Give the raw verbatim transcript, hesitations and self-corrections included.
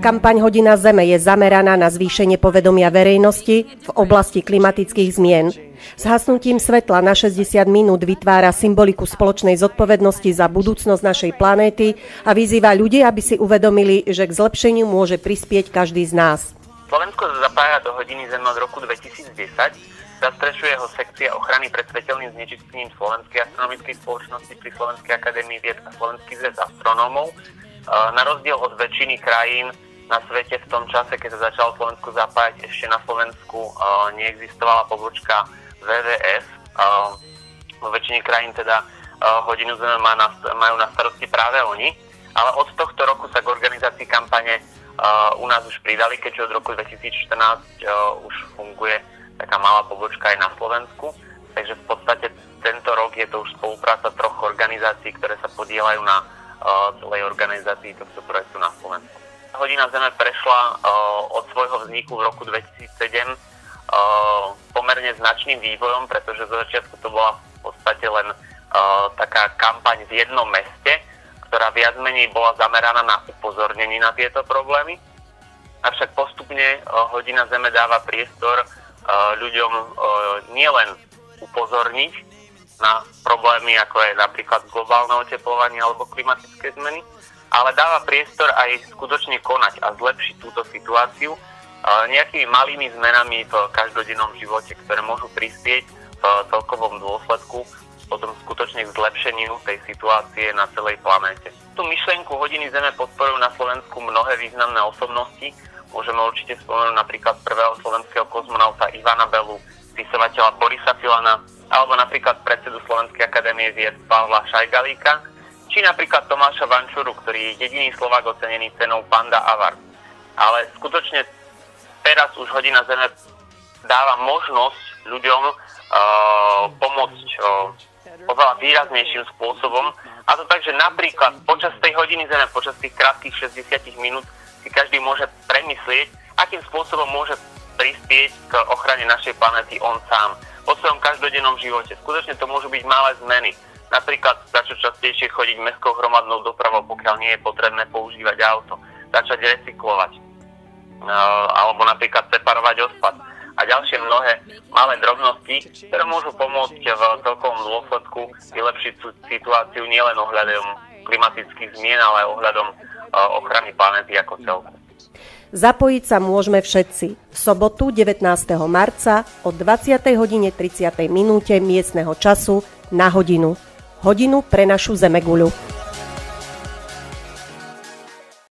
Kampaň Hodina Zeme je zameraná na zvýšenie povedomia verejnosti v oblasti klimatických zmien. S hasnutím svetla na šesťdesiat minút vytvára symboliku spoločnej zodpovednosti za budúcnosť našej planéty a vyzýva ľudí, aby si uvedomili, že k zlepšeniu môže prispieť každý z nás. Slovensko sa zapája do Hodiny Zeme od roku dvetisícdesať. Zastrešuje ho sekcia ochrany pred svetelným znečistením Slovenskej astronomickej spoločnosti pri Slovenskej akadémii vied a Slovenský zväz astronómov. Na rozdiel od väčšiny krajín na svete v tom čase, keď sa začalo Slovensku zapájať, ešte na Slovensku neexistovala pobočka vé vé es. Vo väčšine krajín teda Hodinu Zeme majú na starosti práve oni, ale od tohto roku sa k organizácii kampane u nás už pridali, keďže od roku dvetisícštrnásť už funguje taká malá pobočka aj na Slovensku. Takže v podstate tento rok je to už spolupráca troch organizácií, ktoré sa podieľajú na celej organizácii tohto projektu na Slovensku. Hodina Zeme prešla od svojho vzniku v roku dvetisícsedem pomerne značným vývojom, pretože zo začiatku to bola v podstate len taká kampaň v jednom meste, ktorá viac menej bola zameraná na upozornenie na tieto problémy. Avšak postupne Hodina Zeme dáva priestor ľuďom nielen upozorniť na problémy, ako je napríklad globálne oteplovanie alebo klimatické zmeny, ale dáva priestor aj skutočne konať a zlepšiť túto situáciu nejakými malými zmenami v každodennom živote, ktoré môžu prispieť v celkovom dôsledku potom skutočne k zlepšeniu tej situácie na celej planéte. Tú myšlienku Hodiny Zeme podporujú na Slovensku mnohé významné osobnosti. Môžeme určite spomenúť napríklad prvého slovenského kozmonauta Ivana Belu, spisovateľa Borisa Filana, alebo napríklad predsedu Slovenskej akadémie vied Pavla Šajgalíka, či napríklad Tomáša Vančuru, ktorý je jediný Slovák ocenený cenou Panda Award. Ale skutočne teraz už Hodina Zeme dáva možnosť ľuďom uh, pomôcť uh, oveľa výraznejším spôsobom. A to tak, že napríklad počas tej Hodiny Zeme, počas tých krátkych šesťdesiat minút si každý môže premyslieť, akým spôsobom môže prispieť k ochrane našej planéty on sám vo svojom každodennom živote. Skutočne to môžu byť malé zmeny. Napríklad začať častejšie chodiť mestskou hromadnou dopravou, pokiaľ nie je potrebné používať auto. Začať recyklovať. Alebo napríklad separovať odpad. A ďalšie mnohé malé drobnosti, ktoré môžu pomôcť v celkovom dôsledku vylepšiť situáciu nielen ohľadom klimatických zmien, ale aj ohľadom ochrany planéty ako celku. Zapojiť sa môžeme všetci. V sobotu devätnásteho marca o dvadsiatej hodine tridsiatej minúte miestneho času na hodinu. Hodinu pre našu Zemeguľu.